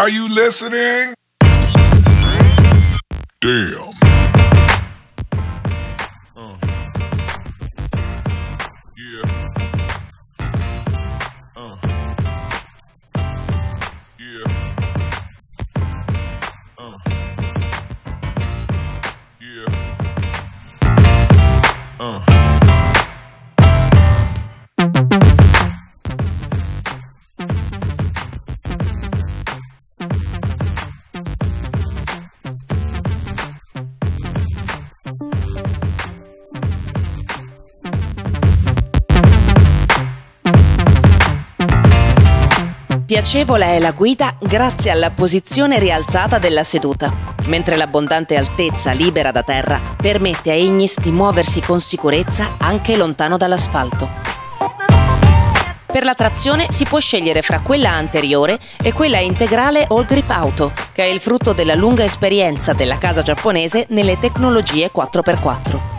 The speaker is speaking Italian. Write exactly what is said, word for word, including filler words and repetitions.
Are you listening? Damn. Uh. Yeah. Uh. Yeah. Uh. Yeah. Uh. Piacevole è la guida grazie alla posizione rialzata della seduta, mentre l'abbondante altezza libera da terra permette a Ignis di muoversi con sicurezza anche lontano dall'asfalto. Per la trazione si può scegliere fra quella anteriore e quella integrale All Grip Auto, che è il frutto della lunga esperienza della casa giapponese nelle tecnologie quattro per quattro.